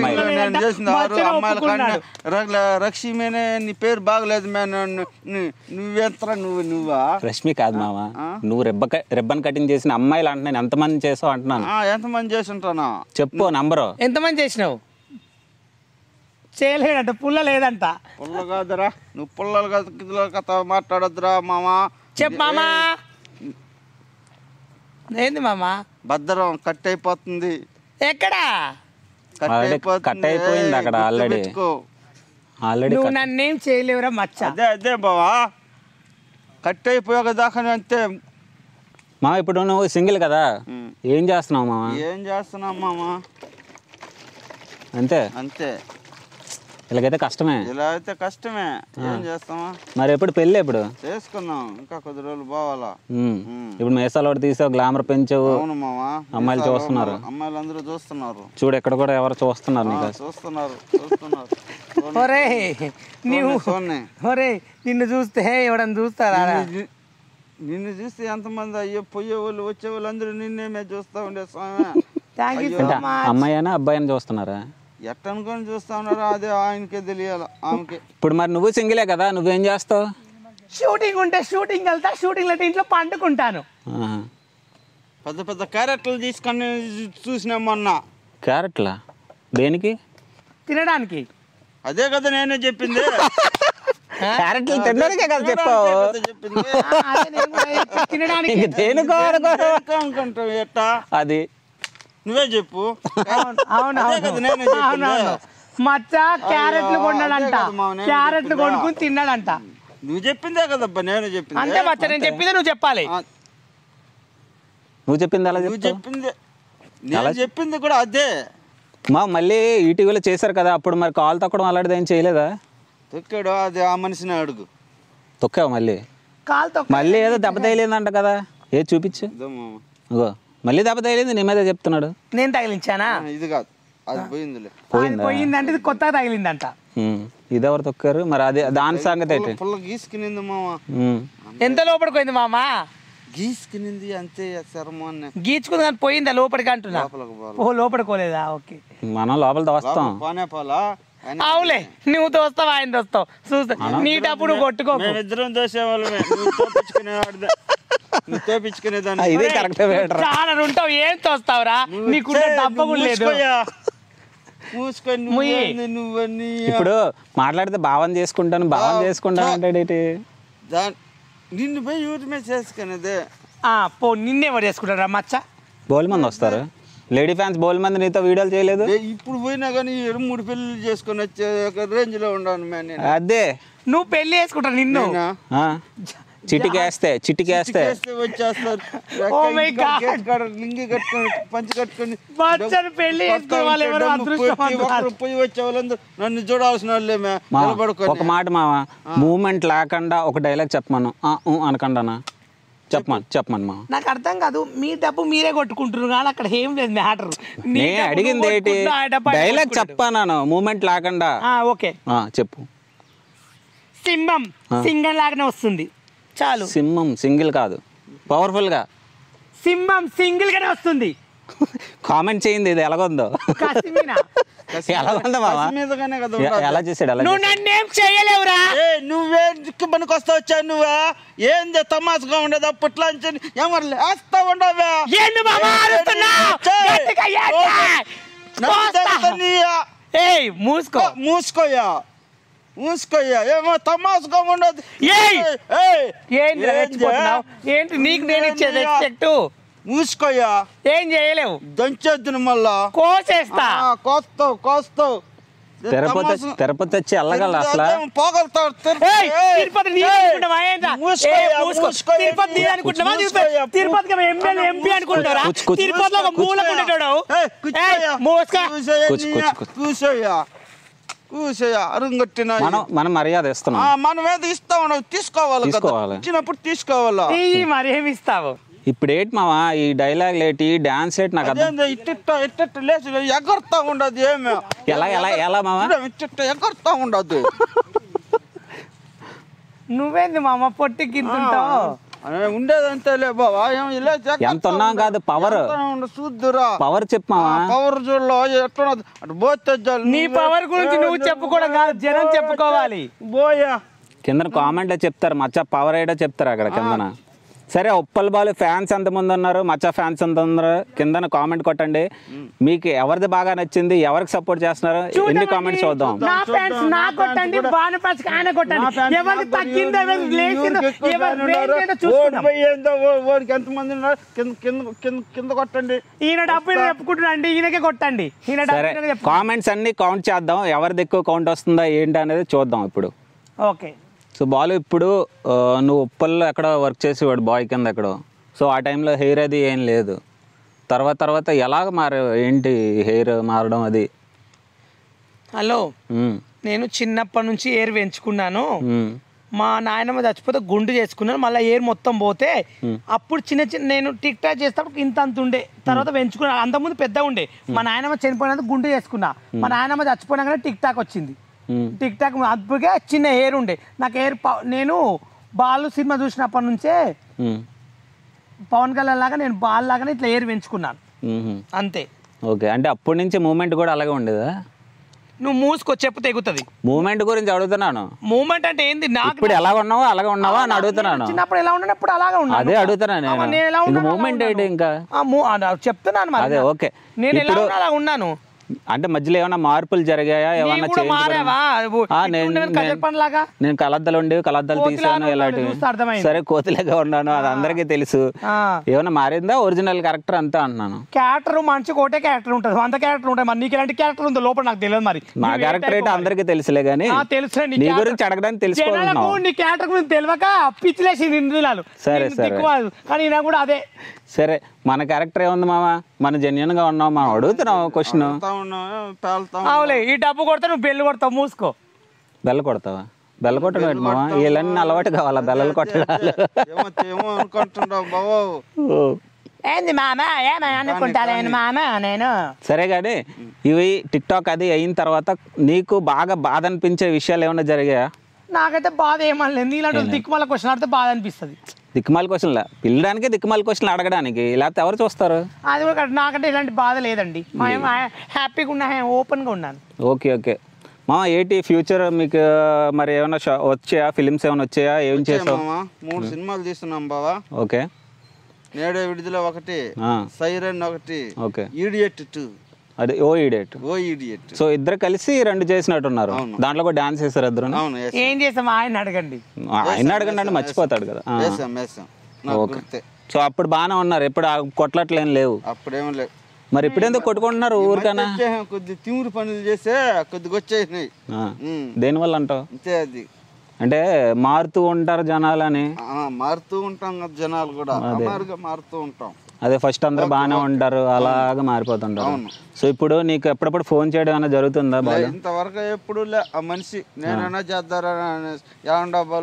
S3: రక్షిమేనే నీ పేరు బాగలేదు మే నువ్వెంత నువ్వు నువ్వా
S1: రష్మి కాదు మామ నువ్వు రెబ్బ రిబ్బన్ కటింగ్ చేసిన అమ్మాయిలు అంటున్నాను ఎంతమంది చేసావు అంటున్నాను.
S3: ఎంతమంది చేసి ఉంటానా చెప్పు
S1: నంబరు.
S2: ఎంతమంది చేసినావు? చేయలేదంట పుల్ల లేదంట.
S3: పుల్ల కాదురా నువ్వు పుల్లల కథ మాట్లాడొద్దురా మామా.
S2: చెప్పు మామా. ఏంది మామా?
S3: భద్రం కట్ అయిపోతుంది.
S2: ఎక్కడా?
S1: కట్ అయిపోయింది అక్కడ ఆల్రెడీ. ఆల్రెడీ
S2: నువ్వు నన్నేం చేయలేవురా మచ్చ.
S3: అదే అదే బావా కట్ అయిపోయాక దాకా అంతే
S1: మామ. ఇప్పుడు నువ్వు సింగిల్ కదా ఏం చేస్తున్నావు మామ?
S3: ఏం చేస్తున్నావు మామా?
S1: అంతే
S3: అంతే.
S1: ఇలాగైతే కష్టమే.
S3: ఇలా అయితే కష్టమే ఏం చేస్తామా.
S1: మరి ఎప్పుడు పెళ్ళి ఎప్పుడు
S3: చేసుకున్నాం? ఇంకా కొద్ది రోజులు పోవాలా.
S1: ఇప్పుడు మేసాలు ఒకటి తీసావు గ్లామర్ పెంచావు.
S3: అవును మామా
S1: అమ్మాయిలు చూస్తున్నారు.
S3: అమ్మాయిలు అందరూ చూస్తున్నారు.
S1: చూడు ఎక్కడ కూడా ఎవరు చూస్తున్నారు నీకు.
S3: చూస్తున్నారు చూస్తున్నారు.
S2: ఒరే నీవు ఒరే నిన్ను చూస్తే ఎవడన్నా చూస్తారా?
S3: నిన్ను చూస్తే ఎంతమంది అయ్యో పోయే వాళ్ళు వచ్చే వాళ్ళు అందరూ నిన్నేమే చూస్తా ఉండే స్వామి.
S1: అమ్మాయినా అబ్బాయిని చూస్తున్నారా?
S3: ఎట్ట అనుకొని చూస్తా ఉన్నారా అదే ఆయనకే తెలియాలి ఆమెకి.
S1: ఇప్పుడు మరి నువ్వు సింగిలే కదా నువ్వేం చేస్తావు?
S2: షూటింగ్ ఉంటే షూటింగ్ వెళ్తా షూటింగ్ అంటే ఇంట్లో పండుకుంటాను.
S3: పెద్ద పెద్ద క్యారెట్లు తీసుకొని చూసినా మొన్న.
S1: క్యారెట్లా దేనికి?
S2: తినడానికి.
S3: అదే కదా నేనే చెప్పింది.
S1: క్యారెట్లు తినడానికే కదా చెప్పావు.
S2: తినడానికి
S1: దేనికో
S3: అనుకుంటావు ఎట్టా
S1: అది
S3: నువ్వే చెప్పు.
S2: మచ్చ క్యారెట్లు కొన్నాడంట. క్యారెట్లు కొనుక్కుని తిన్నాడంట.
S3: నువ్వు చెప్పిందే కదబ్బా నేను చెప్పింది.
S2: అంతే మచ్చ నేను చెప్పిందే నువ్వు చెప్పాలి.
S1: నువ్వు చెప్పింది అలా
S3: నువ్వు చెప్పింది నేను చెప్పింది కూడా అదే.
S1: మా మళ్ళీ ఈటీవీలో చేశారు కదా అప్పుడు మరి కాల్ తొక్కడం అలాంటిది ఏం చేయలేదా?
S3: తొక్కాడు అది ఆ మనిషిని అడుగు.
S1: తొక్కావు మళ్ళీ?
S2: కాల్ తొక్క
S1: మళ్ళీ ఏదో దెబ్బ తగిలిందంట కదా ఏ చూపించు. ఇగో మళ్ళీ దెబ్బ తగిలింది నీ మీద చెప్తున్నాడు.
S2: నేను తగిలించానా?
S3: ఇది కాదు అది పోయిందిలే.
S2: పోయిందంటే ఇది కొత్తగా తగిలిందంట.
S1: ఇది ఎవరు తొక్కారు మరి? అది దాని సంగతి అయితే
S3: గీసుకునింది మామ.
S2: ఎంత లోపలికి పోయింది మామా?
S3: గీసుకునింది అంతే చర్మాన్ని
S2: గీచుకుంది కానీ పోయిందా లోపలికి అంటున్నా? ఓ లోపలికోలేదా? ఓకే
S1: మనం లోపల వస్తాం.
S3: పోనే పోలా
S2: అవులే నువ్వు తోస్తావు ఆయన తోస్తావు చూస్తా నీ డబ్బు కొట్టుకో.
S3: ఇద్దరం దోసేవాళ్ళమే.
S2: చాలా ఉంటావు ఏం తోస్తావురా? నీకు డబ్బు కూడా లేదు.
S1: ఇప్పుడు మాట్లాడితే భావం చేసుకుంటాను భావం చేసుకుంటాను అంటే
S3: నిన్ను పోయి యూటి మీద చేసుకునేదే.
S2: పో నిన్నెవరు చేసుకుంటారా మచ్చ?
S1: బోల్ మంది వస్తారు లేడీ ఫ్యాన్స్ బోల్ మంది నీతో వీడియోలు చేయలేదు.
S3: ఇప్పుడు పోయినా కానీ మూడు పెళ్లి చేసుకుని వచ్చే రేంజ్ లో ఉన్నాను మే.
S1: అదే
S2: నువ్వు పెళ్లి చేసుకుంటావు నిన్ను
S1: చిటికేస్తే చిటికేస్తే
S3: వచ్చేస్తారు. లింగి కట్టుకొని పంచి కట్టుకొని
S2: పెళ్లి
S3: పోయి వచ్చే వాళ్ళందరూ నన్ను చూడాల్సిన వాళ్ళేమే.
S1: ఒక మాట మావా మూమెంట్ లేకుండా ఒక డైలాగ్ చెప్పమను అనకండానా చెప్పమని చెప్పమని మా
S2: నాకు అర్థం కాదు, మీ డబ్బు మీరే కొట్టుకుంటున్నారు కానీ అక్కడ ఏం లేదు మ్యాటర్.
S1: నేను అడిగింది ఏంటి, డైలాగ్ చెప్పాను మూమెంట్ లేకుండా.
S2: ఓకే
S1: చెప్పు.
S2: సింహం సింగం లాగానే వస్తుంది చాలు.
S1: సింహం సింగిల్ కాదు, పవర్ఫుల్ గా.
S2: సింహం సింగిల్ గానే వస్తుంది.
S1: కామెంట్ చేయింది ఇది ఎలాగొందో, ఎలాగొందో మామ, ఎలా చేసాడు అలా.
S2: నువ్వు నన్నేం చేయలేవురా.
S3: నువ్వే పనికి వస్తా వచ్చా నువ్వా? ఏంది తమాసుగా ఉండదు అప్పట్లో ఎవరు లేస్తా ఉండవా?
S2: మూసుకో
S3: మూసుకోయా మూసుకోయ్యా, ఏమో తమాసుగా ఉండదు.
S2: ఏంటి నీకు నేను ఇచ్చేది రెస్పెక్ట్?
S3: మూసుకోయ్యా,
S2: ఏం చేయలేవు.
S3: దంచేద్దును మళ్ళా
S2: కోసేస్తా.
S3: కోస్తావు కోస్తావు.
S1: తిరుపతి తిరుపతి వచ్చి వెళ్ళగల అసలు
S3: పోగలుగుతావు.
S2: తిరుపతి తిరుపతి ఎమ్మెల్యే ఎంపీ అనుకుంటారా? తిరుపతిలో ఒక మూలకు ఉండేటోడు.
S3: కూసోయ్యా కూసోయ్యా, అరుంగట్టిన
S1: మనం మర్యాద ఇస్తున్నాం.
S3: మనం ఏదో ఇస్తా ఉన్నావు, తీసుకోవాలి
S1: తీసుకోవాలి,
S3: ఇచ్చినప్పుడు తీసుకోవాలా.
S2: మరి ఏమి ఇస్తావు
S1: ఇప్పుడు? ఏంటి మావా ఈ డైలాగ్ లేటి డాన్స్ ఏంటి? నాకు
S3: ఇట్ట ఇట్ట లేచి ఎగరుతా ఉండదు. ఏమి
S1: ఎలా ఎలా ఎలా మావా
S3: ఇట్ట ఎగరుతా ఉండదు.
S2: నువ్వేంది మామ పొట్టి గింతుంటావు?
S3: ఉండేదంతేలే బావా.
S1: ఎంత ఉన్నాం కాదు, పవర్
S3: చూద్దురా,
S1: పవర్ చెప్పు మావా.
S3: పవర్ చూడలో ఎట్లున్నది అటు పోతే
S2: నీ పవర్ గురించి నువ్వు చెప్పుకోవడం కాదు, జనం చెప్పుకోవాలి.
S3: బోయా
S1: కింద కామెంట్ చెప్తారు, మచ్చ పవర్ ఏడో చెప్తారు అక్కడ కిందన. సరే, ఉప్పల్ బాలు ఫ్యాన్స్ ఎంతమంది ఉన్నారు, మచ్చా ఫ్యాన్స్ ఎంత ఉన్నారు కింద కామెంట్ కొట్టండి. మీకు ఎవరిది బాగా నచ్చింది, ఎవరికి సపోర్ట్ చేస్తున్నారు, ఎన్ని కామెంట్స్ చూద్దాం.
S3: కింద కొట్టండి.
S2: ఈయన డబ్బు చెప్పుకుంటున్నాండి, ఈయనకే కొట్టండి.
S1: సరే, కామెంట్స్ అన్ని కౌంట్ చేద్దాం, ఎవరిది ఎక్కువ కౌంట్ వస్తుందా ఏంటి అనేది చూద్దాం ఇప్పుడు.
S2: ఓకే.
S1: సో బాలు, ఇప్పుడు నువ్వు ఉప్పల్లో ఎక్కడ వర్క్ చేసేవాడు బాయ్ కింద ఎక్కడో. సో ఆ టైంలో హెయిర్ అది ఏం లేదు. తర్వాత తర్వాత ఎలాగ మార ఏంటి హెయిర్ మారడం అది?
S2: హలో, నేను చిన్నప్పటి నుంచి హెయిర్ పెంచుకున్నాను. మా నాయనమ్మ చచ్చిపోతే గుండు చేసుకున్నాను, మళ్ళీ హెయిర్ మొత్తం పోతే అప్పుడు చిన్న చిన్న నేను టిక్ టాక్ చేసేటప్పుడు ఇంత అంత ఉండే, తర్వాత పెంచుకున్నాను. అంతకుముందు పెద్దగా ఉండే. మా నాయనమ్మ చనిపోయినందుకు గుండు చేసుకున్నా. మా నాయనమ్మ చచ్చిపోయినాక టిక్ టాక్ వచ్చింది. టిక్ టాక్ అద్భుతంగా చిన్న హెయిర్ ఉండే నాకు. హెయిర్ నేను బాలు సినిమా చూసినప్పటి నుంచే పవన్ కళ్యాణ్ లాగా నేను బాల్ లాగానే ఇట్లా హెయిర్ పెంచుకున్నాను అంతే.
S1: ఓకే, అంటే అప్పటి నుంచి మూమెంట్ కూడా అలాగే ఉండేదా?
S2: నువ్వు మూసుకో, చెప్పు తెగుతుంది.
S1: మూమెంట్ గురించి అడుగుతున్నాను.
S2: మూమెంట్ అంటే ఏంది? నాకు
S1: ఇప్పుడు ఎలా ఉన్నావో అలాగే ఉన్నావా అని అడుగుతున్నాను.
S2: చిన్నప్పుడు ఎలా ఉన్నప్పుడు అలాగే ఉన్నా.
S1: అదే అడుగుతున్నాను నేను. మూమెంట్ ఏంటి ఇంకా
S2: చెప్తున్నాను మరి.
S1: అదే ఓకే,
S2: నేను ఎలా ఉన్నా అలా ఉన్నాను.
S1: అంటే మధ్యలో ఏమైనా మార్పులు జరిగాయా? ఏమన్నా నేను కలద్దలు ఉండి కలద్దలు తీసాను ఇలాంటి. సరే, కోతిలాగా ఉన్నాను, అది అందరికీ తెలుసు. ఏమైనా మారిందా? ఒరిజినల్ క్యారెక్టర్ అంతా అంటున్నాను.
S2: క్యారెక్టర్ మంచి కోటే క్యారెక్టర్ ఉంటుంది, వంద క్యారెక్టర్ ఉంటాయి. మరి నీకు ఎలాంటి క్యారెక్టర్ ఉందో లోపల నాకు తెలియదు. మరి
S1: నా క్యారెక్టర్ ఏంటి అందరికీ తెలుసులే కానీ
S2: తెలుసు
S1: నీ గురించి అడగడానికి తెలుసుకోవాలి.
S2: నీ క్యారెక్టర్ గురించి తెలియక పిచ్చిలేసి నిందిలాలు.
S1: సరే సరే,
S2: కానీ ఈయన కూడా అదే.
S1: సరే, మన క్యారెక్టర్ ఏముంది మామ? మన జెన్యున్ గా ఉన్నాం, మనం అడుగుతున్నాం క్వశ్చన్.
S2: అవులే, ఈ డబ్బు కొడతా నువ్వు బెల్లు కొడతావు, మూసుకో.
S1: బెల్ల కొడతావా? బెల్ల కొట్టడం ఏంటి మామ? వీళ్ళన్నీ అలవాటు కావాలా బెల్లలు కొట్టడాలు?
S2: ఏంది మామ ఏమనుకుంటాను మామ నేను.
S1: సరే కానీ ఇవి టిక్ టాక్ అది అయిన తర్వాత నీకు బాగా బాధ అనిపించే విషయాలు ఏమైనా జరిగాయా?
S2: నాకైతే బాధ ఏమనలేదు. నీలాంటి దిక్కుమాల క్వశ్చన్ అడితే బాధ అనిపిస్తుంది.
S1: దిక్కుమాల క్వశ్చన్లా పిల్లడానికి, దిక్కుమాల క్వశ్చన్లు అడగడానికి, లేకపోతే ఎవరు చూస్తారు?
S2: అది కూడా నాకంటే ఇలాంటి బాధ లేదండి. మేము హ్యాపీగా ఉన్నా, ఓపెన్గా ఉన్నాను.
S1: ఓకే ఓకే మా, ఏంటి ఫ్యూచర్ మీకు మరి ఏమైనా వచ్చాయా? ఫిలిమ్స్ ఏమైనా వచ్చాయా? ఏం చేసావు?
S3: మూడు సినిమాలు తీస్తున్నాం బావా.
S1: ఓకే.
S3: నేడే విడుదల ఒకటి, సైరన్ ఒకటి,
S1: ఓకే,
S3: ఈడియట్ టూ.
S1: అదే oh idiot.
S3: Oh idiot.
S1: So ఇద్దరు కలిసి రెండు చేసినట్టున్నారు. దాంట్లో కూడా డాన్స్ చేస్తారు ఇద్దరు.
S2: ఏం చేసాం ఆయన అడగండి,
S1: ఆయన అడగండి అంటే మర్చిపోతాడు కదా. ఓకే. సో అప్పుడు బాగానే ఉన్నారు, ఎప్పుడు కొట్లాట్లేం లేవు?
S3: అప్పుడేమో లేవు.
S1: మరి ఇప్పుడు ఎందుకు కొట్టుకుంటున్నారు ఊరికైనా?
S3: కొద్ది తిమురు పనులు చేస్తే కొద్దిగా వచ్చేసినాయి.
S1: దేనివల్ల అంటావు?
S3: అంతే, అది
S1: అంటే మారుతూ ఉంటారు జనాలు అని.
S3: మారుతూ ఉంటాం కదా, జనాలు కూడా మారుతూ ఉంటాం.
S1: అదే ఫస్ట్ అందరూ బాగానే ఉంటారు, అలాగా మారిపోతుంటారు. సో ఇప్పుడు నీకు ఎప్పుడప్పుడు ఫోన్ చేయడం అనేది జరుగుతుందా? బాగా
S3: ఇంతవరకు ఎప్పుడు లే. ఆ మనిషి నేనైనా చేద్దారా ఏమండా బాలు అంటే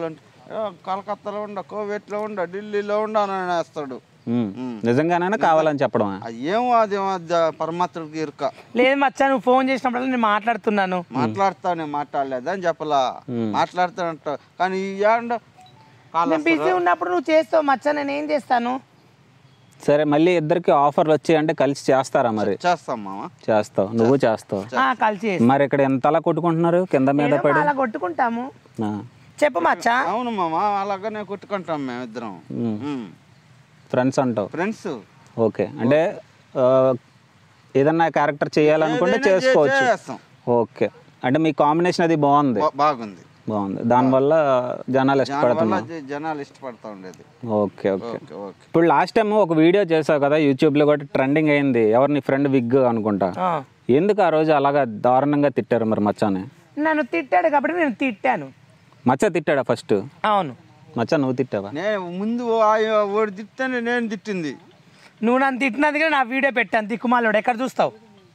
S3: కలకత్తాలో ఉండ, కోవేట్లో ఉండ, ఢిల్లీలో ఉండ అని వేస్తాడు.
S1: నిజంగానే కావాలని చెప్పడం
S3: ఏమో అది పరమాత్మకి ఇరుక.
S2: లేదు మచ్చా, నువ్వు ఫోన్ చేసినప్పుడు నేను మాట్లాడుతున్నాను.
S3: మాట్లాడతా నేను మాట్లాడలేదని చెప్పలా, మాట్లాడుతానంట. కానీ ఈ
S2: బిజీ ఉన్నప్పుడు నువ్వు చేస్తావు మచ్చా, నేను ఏం చేస్తాను.
S1: సరే మళ్ళీ ఇద్దరికి ఆఫర్లు వచ్చి అంటే కలిసి చేస్తారా? మరి
S3: చేస్తాం మామ.
S1: చేస్తావు, నువ్వు చేస్తావు
S2: కలిసి.
S1: మరి ఇక్కడ ఎంతలా కొట్టుకుంటున్నారు కింద మీద పడి?
S2: అలా కొట్టుకుంటాము. చెప్పు మచ్చా.
S3: అవును మామ, అలాగనే కొట్టుకుంటాం మేము ఇద్దరం.
S1: ఫ్రెండ్స్ అంటావు?
S3: ఫ్రెండ్స్.
S1: ఓకే, అంటే ఏదన్నా క్యారెక్టర్ చేయాలనుకుంటే చేసుకోవచ్చు. ఓకే, అంటే మీ కాంబినేషన్ అది బాగుంది.
S3: బాగుంది
S1: బాగుంది దానివల్ల జనాలు ఇష్టపడుతున్నారు,
S3: జనాలు ఇష్టపడుతూ ఉండేది.
S1: Okay okay. ఇప్పుడు లాస్ట్ టైం ఒక వీడియో చేసావు కదా యూట్యూబ్లో కూడా, ట్రెండింగ్ అయింది. ఎవరు నీ ఫ్రెండ్ విగ్ అనుకుంటా. ఎందుకు ఆ రోజు అలాగా దారుణంగా తిట్టారు మరి మచ్చాని?
S2: నన్ను తిట్టాడు కాబట్టి నేను తిట్టాను.
S1: మచ్చ తిట్టాడా ఫస్ట్?
S2: అవును.
S1: మచ్చ నువ్వు తిట్టావా?
S3: నేను ముందు ఓడి తిట్టాను, నేను తిట్టింది.
S2: నువ్వు నన్ను తిట్టినది నా వీడియో పెట్టాను. దిక్కుమాలోడు ఎక్కడ చూస్తావు?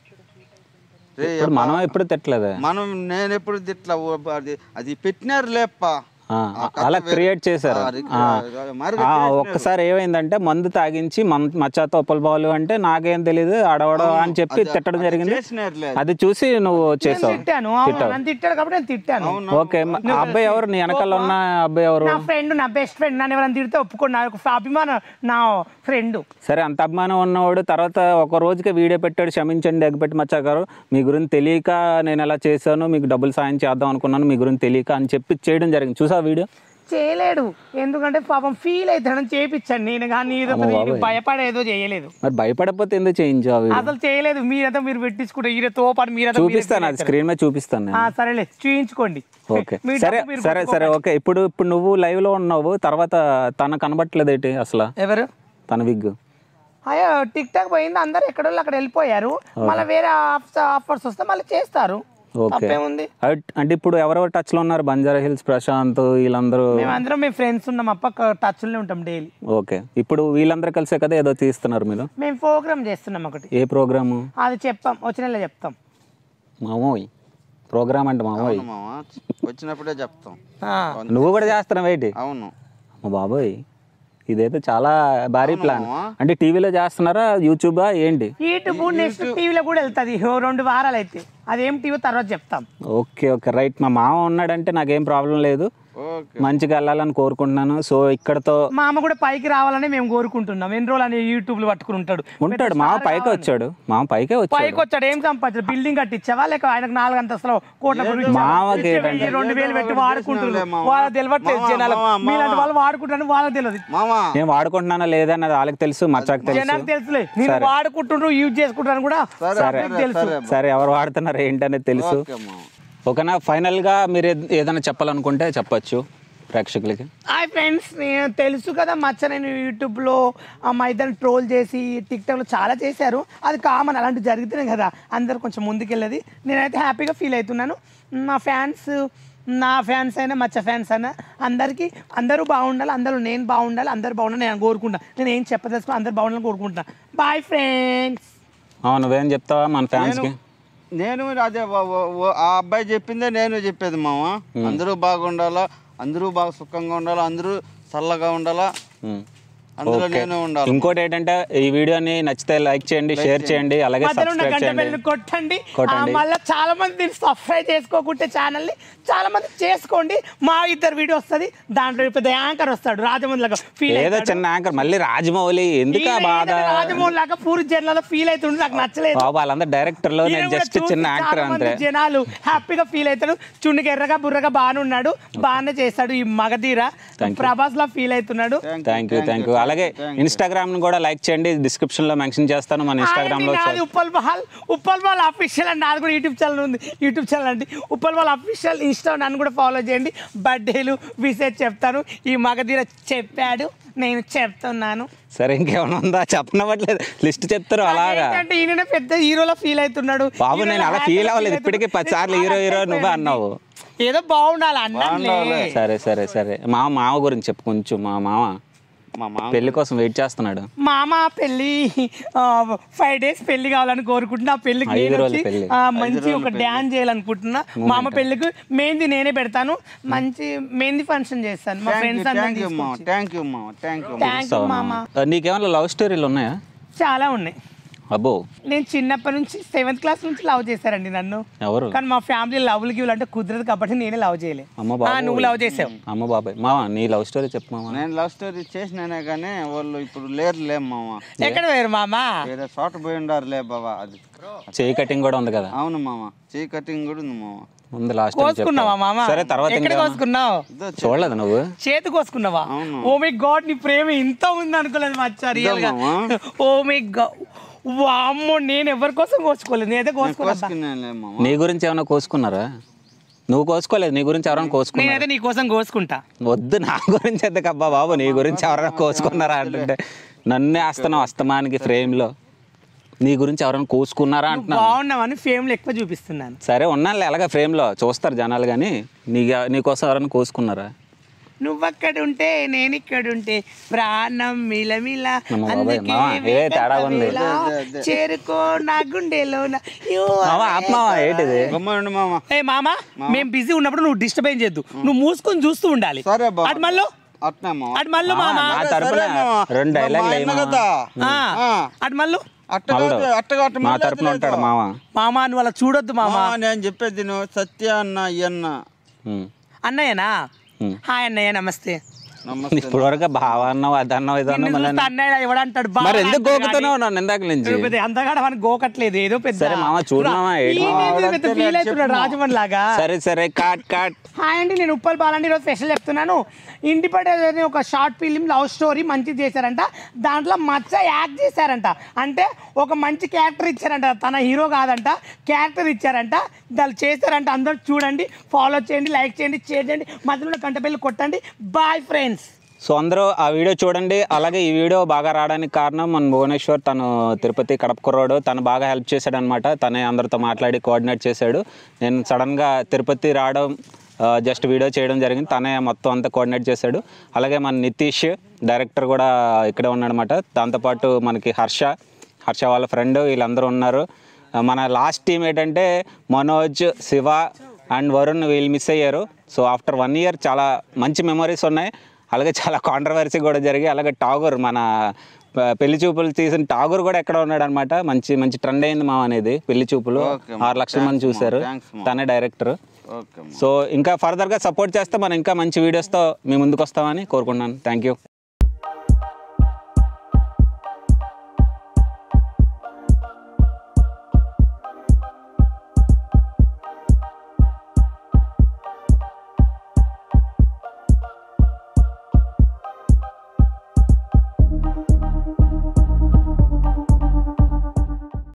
S1: మనం ఎప్పుడు తిట్టలేదా?
S3: మనం నేను ఎప్పుడు తిట్లా, అది పెట్టినారు లేప్ప,
S1: అలా క్రియేట్ చేశారు. ఒక్కసారి ఏమైందంటే మందు తాగించి మచ్చాతో ఉప్పల బాలు అంటే నాకేం తెలీదు అడవడో అని చెప్పి తిట్టడం జరిగింది. అది చూసి నువ్వు చేసావు. ఓకే, అబ్బాయి ఎవరు నీ వెనకాల ఉన్న అబ్బాయి ఎవరు?
S2: నా ఫ్రెండ్, నా బెస్ట్ ఫ్రెండ్. నన్ను ఎవరైనా తిడితే ఒప్పుకోండి, నాకు అభిమానం నా ఫ్రెండ్.
S1: సరే, అంత అభిమానం ఉన్నవాడు తర్వాత ఒక రోజుకి వీడియో పెట్టాడు, క్షమించండి ఎగ్గపెట్టి మచ్చా గారు, మీ గురించి తెలియక నేను ఎలా చేశాను, మీకు డబ్బులు సాయం చేద్దాం అనుకున్నాను, మీ గురించి తెలియక అని చెప్పి చేయడం జరిగింది. చూసా వీడియో?
S2: చేయలేడు, ఎందుకంటే పాపం ఫీల్ అవుతాడని చేయించాను నేను, కానీ భయపడేదో చేయలేదు.
S1: మరి భయపడకపోతే ఎందుకు చేయించావు?
S2: అసలు చేయలేదు. మీరంతా మీరు పెట్టించుకుంటే ఈయనతో పాటు మీరు
S1: చూపిస్తాను, అది స్క్రీన్ మీద చూపిస్తాను.
S2: సరేలే, చూయించుకోండి.
S1: ఓకే, సరే సరే సరే ఓకే. ఇప్పుడు ఇప్పుడు నువ్వు లైవ్ లో ఉన్నావు, తర్వాత తన కనబట్టలేదు ఏంటి అసలు?
S2: ఎవరు?
S1: తన విగ్.
S2: అయ్యో టిక్ టాక్ పోయింది, అందరు ఎక్కడోళ్ళు అక్కడ వెళ్ళిపోయారు. మళ్ళీ వేరే ఆఫర్స్ వస్తే మళ్ళీ చేస్తారు.
S1: ఓకే, అంటే ఇప్పుడు ఎవరెవరు టచ్ లో ఉన్నారు? బంజారా హిల్స్ ప్రశాంత్ వీళ్ళందరూ?
S2: మేమందరం మేము ఫ్రెండ్స్ ఉన్నాం అప్ప, టచ్ లో ఉంటాం డైలీ.
S1: ఓకే, ఇప్పుడు వీళ్ళందరూ కలిసే కదా ఏదో తీస్తున్నారు మీరు?
S2: మేము ప్రోగ్రామ్ చేస్తున్నాం ఒకటి.
S1: ఏ ప్రోగ్రాము?
S2: అది చెప్తాం, వచ్చిన నెల చెప్తాం.
S1: మామోయ్ ప్రోగ్రామ్ అంటే మామోయ్
S3: వచ్చినప్పుడే చెప్తాం.
S1: నువ్వు కూడా చేస్తున్నావు ఏంటి?
S3: అవును
S1: బాబోయ్, ఇదైతే చాలా భారీ ప్లాన్. అంటే టీవీలో చేస్తున్నారా, యూట్యూబా ఏంటి?
S2: యూట్యూబ్ నెక్స్ట్ టీవీలో కూడా వెళ్తుంది, రెండు వారాలు అయితే. అదేం టీవీ తర్వాత చెప్తాం.
S1: Okay okay right. మా మామ ఉన్నాడంటే నాకేం ప్రాబ్లం లేదు, మంచిగా వెళ్ళాలని కోరుకుంటున్నాను. సో ఇక్కడతో
S2: మా అమ్మ కూడా పైకి రావాలని మేము కోరుకుంటున్నాం. ఎన్ని రోజులు అని యూట్యూబ్ లో పట్టుకుని ఉంటాడు
S1: ఉంటాడు. మామ పైకి వచ్చాడు, మామ పైకే వచ్చాడు.
S2: పైకి వచ్చాడు ఏం సంపాదించాడు? బిల్డింగ్ కట్టించావా లేక ఆయనకు నాలుగు అంతస్తులు కోట్ల
S1: మామకి
S2: రెండు వేలు పెట్టి వాడుకుంటున్నారు. వాళ్ళకి తెలియట్లేదు జనాలు, మీలాంటి వాళ్ళు వాడుకుంటారని వాళ్ళకి తెలియదు.
S1: నేను వాడుకుంటున్నానా లేదా అన్నది వాళ్ళకి తెలుసు, మచ్చాకి తెలుసు.
S2: జనాలకు తెలుసులే, నేను వాడుకుంటుండ్రు యూజ్ చేసుకుంటాను కూడా తెలుసు.
S1: సరే, ఎవరు వాడుతున్నారు ఏంటనేది తెలుసు. ఓకేనా? ఫైనల్గా మీరు ఏదైనా చెప్పాలనుకుంటే చెప్పచ్చు ప్రేక్షకులకి.
S2: హాయ్ ఫ్రెండ్స్, నేను తెలుసు కదా మచ్చ, నేను యూట్యూబ్లో మా ఇద్దరిని ట్రోల్ చేసి టిక్టాక్లో చాలా చేశారు. అది కామన్, అలాంటివి జరిగితేనే కదా అందరు కొంచెం ముందుకెళ్ళేది. నేనైతే హ్యాపీగా ఫీల్ అవుతున్నాను. మా ఫ్యాన్స్, నా ఫ్యాన్స్ అయినా మచ్చ ఫ్యాన్స్ అయినా అందరికీ అందరూ బాగుండాలి, అందరూ నేను బాగుండాలి, అందరూ బాగుండాలి నేను కోరుకుంటాను. నేను ఏం చెప్పదలుచుకుని అందరూ బాగుండాలని కోరుకుంటున్నాను. Bye friends.
S1: నువ్వేం చెప్తావా మన ఫ్యాన్స్కి?
S3: నేను అదే ఆ అబ్బాయి చెప్పిందే నేను చెప్పేది మామ. అందరూ బాగుండాలా, అందరూ బాగా సుఖంగా ఉండాలా, అందరూ చల్లగా ఉండాలా, అందులో నేను ఉండాలి.
S1: ఇంకోటి ఏంటంటే ఈ వీడియోని నచ్చితే లైక్ చేయండి, షేర్ చేయండి, అలాగే సబ్స్క్రైబ్ చేయండి,
S2: కొట్టండి. మళ్ళీ చాలా మంది సబ్స్క్రైబ్ చేసుకోకుంటే ఛానల్ ని చాలా మంది చేసుకోండి. మా ఇద్దరు వీడియో వస్తుంది, దాంట్లో పెద్ద యాంకర్ వస్తాడు రాజమౌళి లాగా ఫీల్
S1: ఏదో చిన్న యాంకర్. మళ్ళీ రాజమౌళి ఎందుకు బాధ?
S2: రాజమౌళి లాగా పూరి జనాలు ఫీల్ అవుతుంది, నాకు నచ్చలేదు.
S1: వాళ్ళందరూ డైరెక్టర్ లో, నేను జస్ట్ చిన్న యాంకర్ అంతే.
S2: జనాలు హ్యాపీగా ఫీల్ అవుతాడు. చుండికి ఎర్రగా బుర్రగా బాగానే ఉన్నాడు, బాగానే చేస్తాడు ఈ మగధీర. ప్రభాస్ లా ఫీల్ అవుతున్నాడు.
S1: Thank you thank you. అలాగే ఇన్స్టాగ్రామ్ ను కూడా లైక్ చేయండి, డిస్క్రిప్షన్ లో మెన్షన్ చేస్తాను మన ఇన్స్టాగ్రామ్ లో.
S2: ఉప్పల్ బాల్ ఉప్పల్ బాల్ అఫీషియల్ అండి, నాది కూడా యూట్యూబ్ ఛానల్ ఉంది. యూట్యూబ్ ఛానల్ అండి ఉప్పల్ బాల్ అఫీషియల్. ఇన్స్టా నన్ను కూడా ఫాలో చేయండి. బర్త్డేలు విషెస్ చెప్తాను. ఈ మగధీర చెప్పాడు, నేను చెప్తున్నాను.
S1: సరే, ఇంకేమైనా ఉందా? చెప్పనవట్లేదు, లిస్ట్ చెప్తారు అలాగా.
S2: అంటే ఈయన పెద్ద హీరోలో ఫీల్ అవుతున్నాడు.
S1: బాబు నేను అలా ఫీల్ అవ్వలేదు, ఇప్పటికీ పది సార్లు హీరో హీరో నువ్వే అన్నావు.
S2: ఏదో బాగుండాలి అన్నా.
S1: సరే సరే సరే, మా మామ గురించి చెప్పు కొంచెం. మా మామ
S3: మా మామ
S1: పెళ్లి కోసం వెయిట్ చేస్తున్నాడు.
S2: మామ పెళ్ళి ఫైవ్ డేస్ పెళ్లి కావాలని కోరుకుంటున్నా. ఆ పెళ్లికి
S1: ఐదు
S2: నేను
S1: రోజుల
S2: వచ్చి
S1: పెళ్లి.
S2: ఆ, మంచి ఒక డ్యాన్స్ చేయాలనుకుంటున్నా. మామ పెళ్లికి మెహందీ నేనే పెడతాను, మంచి మెహందీ ఫంక్షన్ చేస్తాను. మా ఫ్రెండ్స్
S3: థ్యాంక్ యూ మామ, థ్యాంక్ యూ మామ, థ్యాంక్ యూ
S2: థ్యాంక్ యూ మామ.
S1: ఆ, నీకేమైనా లవ్ స్టోరీలు ఉన్నాయా?
S2: చాలా ఉన్నాయి.
S1: అబ్బో,
S2: నేను చిన్నప్పటి నుంచి సెవెంత్ క్లాస్ నుంచి లవ్ చేశారండి నన్ను.
S1: ఎవరు?
S2: కానీ మా ఫ్యామిలీ లవ్లు గివ్లు అంటే కుదరదు కాబట్టి నేనే లవ్ చేయలే.
S1: అమ్మ
S2: ఆ,
S1: బాబు,
S2: నువ్వు లవ్ చేసావు.
S1: అమ్మ బాబాయ్. మామ నీ లవ్ స్టోరీ చెప్పు మామ.
S3: నేను లవ్ స్టోరీ చేసినానే కానీ వాళ్ళు ఇప్పుడు లేరులే మామ,
S2: ఎక్కడ వేరు మామ?
S3: వేరే చోట పోయి ఉండారులే బాబా. అది
S1: చేయి కటింగ్ కూడా ఉంది కదా?
S3: అవును మామ, చేయి కటింగ్ కూడా ఉంది మామ.
S1: ముందు లాస్ట్
S2: కోసుకున్నావా మామ?
S1: సరే, తర్వాత
S2: ఎక్కడ
S1: ఇంకేమన్నా?
S2: కోసుకున్నావు?
S1: చూడలేదు నువ్వు?
S2: చేతి కోసుకున్నావా?
S3: అవును.
S2: ఓ మై గాడ్, నీ ప్రేమ ఇంత ఉంది అనుకోలేదు మచ్చా, రియల్ గా.
S3: మామ.
S2: ఓ మై గాడ్, వామ్మో, నేను ఎవరి కోసం కోసుకోలేదు, నేనైతే కోసుకున్నా.
S3: కోసుకున్నానులే మామ.
S1: నీ గురించి ఏమైనా కోసుకున్నారా? నువ్వు కోసుకోలేదు, నీ గురించి ఎవరైనా కోసుకున్నారా?
S2: నేనైతే నీ కోసం కోసుకుంటా.
S1: వద్దు, నా గురించి ఎందుకు అబ్బా బాబు, నీ గురించి ఎవరైనా కోసుకున్నారా అంటుంటే నన్నే వేస్తున్నావు అస్తమానికి ఫ్రేమ్ లో. నీ గురించి ఎవరైనా కోసుకున్నారా అంటున్నా.
S2: బాగున్నావని ఫేమ్ లో ఎక్కువ చూపిస్తున్నాను.
S1: సరే ఉన్నాను ఎలాగ ఫ్రేమ్ లో చూస్తారు జనాలు, కానీ నీ నీకోసం ఎవరైనా కోసుకున్నారా?
S2: నువ్వక్కడ ఉంటే నేను ఇక్కడ ఉంటే ప్రాణం మిలమిల,
S1: అమ్మ బాబాయ్,
S2: అందుకే
S1: మామ, ఏ తేడా ఉంది?
S2: వేళ చేరుకో నా గుండెలో
S1: మామ ఆత్మావా ఏంటిది?
S3: గమ్మండి మామ.
S2: ఏ మామ, మేము బిజీ ఉన్నప్పుడు నువ్వు డిస్టర్బెన్స్ చేయొద్దు, నువ్వు మూసుకొని చూస్తూ ఉండాలి.
S3: సరే బాబు.
S2: అటు మళ్ళీ
S3: అట్నే మామ.
S2: అటు మళ్ళీ మామ,
S1: నా తరపున
S3: సరే మామ.
S1: రెండు
S3: మా
S1: డైలాగులు
S3: ఆయన
S1: అయ్యి
S3: కదా.
S2: ఆ,
S3: ఆ.
S2: అటు మళ్ళీ
S3: అట్టగా అట్టగా అట్ట
S1: మా
S3: మళ్ళీ
S1: తరపున
S3: లేదు.
S1: ఉంటాడు మామ.
S2: మామ నువ్వు అలా చూడొద్దు మామ.
S3: మామ, నేను చెప్పేది నువ్వు సత్య అన్న ఈ అన్న.
S1: ఉమ్.
S2: అన్నయ్యనా?
S1: ఉమ్.
S2: హాయ్ అన్నయ్య, నమస్తే.
S3: నమస్తే.
S1: ఇప్పుడు వరకు బావ అన్నావు, అది అన్నావు, ఇది
S2: నిన్ను
S1: అన్నావు, మళ్ళీ
S2: చూస్తే అన్నయ్య ఎవడంటాడు? బావ
S1: మరి ఎందుకు
S2: అంటాడు
S1: గోకుతున్నావు నన్ను ఇందాక నుంచి?
S2: కానీ పెద్ద అంతగాడ మనకి గోకట్లేదు, ఏదో పెద్ద.
S1: సరే మామ, చూడు మామ, ఏంటి
S2: ఈయన
S1: మామ?
S2: ఏంది పెద్ద ఫీల్ అవుతున్నాడు రాజమన్ లాగా.
S1: సరే సరే, కాట్ కాట్.
S2: హాయ్ అండి, నేను ఉప్పల్ బాలండి. ఈరోజు స్పెషల్ చెప్తున్నాను. ఇండిపెండెంట్ అనే ఒక షార్ట్ ఫిలిం లవ్ స్టోరీ మంచిది చేశారంట. దాంట్లో మచ్చ యాక్ట్ చేశారంట. అంటే ఒక మంచి క్యారెక్టర్ ఇచ్చారంట. తన హీరో కాదంట, క్యారెక్టర్ ఇచ్చారంట. దాన్ని చేశారంట. అందరూ చూడండి, ఫాలో చేయండి, లైక్ చేయండి, షేర్ చేయండి, మధ్యలో గంట బెల్ కొట్టండి. Bye friends.
S1: సో అందరూ ఆ వీడియో చూడండి. అలాగే ఈ వీడియో బాగా రావడానికి కారణం మన భువనేశ్వర్, తను తిరుపతి కడప కుర్రాడు, తను బాగా హెల్ప్ చేశాడు అనమాట. తనే అందరితో మాట్లాడి కోఆర్డినేట్ చేశాడు. నేను సడన్గా తిరుపతి రావడం, జస్ట్ వీడియో చేయడం జరిగింది, తనే మొత్తం అంతా కోఆర్డినేట్ చేశాడు. అలాగే మన నితీష్ డైరెక్టర్ కూడా ఇక్కడే ఉన్నాడనమాట. దాంతోపాటు మనకి హర్ష హర్ష వాళ్ళ ఫ్రెండ్, వీళ్ళందరూ ఉన్నారు. మన లాస్ట్ టీం ఏంటంటే మనోజ్, శివ అండ్ వరుణ్, వీళ్ళు మిస్ అయ్యారు. సో ఆఫ్టర్ వన్ ఇయర్ చాలా మంచి మెమరీస్ ఉన్నాయి. అలాగే చాలా కాంట్రవర్సీ కూడా జరిగాయి. అలాగే టాగూర్, మన పెళ్లి చూపులు తీసిన టాగూర్ కూడా ఎక్కడ ఉన్నాడు అనమాట. మంచి మంచి ట్రెండ్ అయింది మా అనేది పెళ్లి చూపులు. ఆరు లక్షల మంది చూశారు, తనే డైరెక్టర్. సో ఇంకా ఫర్దర్గా సపోర్ట్ చేస్తే మనం ఇంకా మంచి వీడియోస్తో మీ ముందుకు వస్తామని కోరుకుంటున్నాను. Thank you.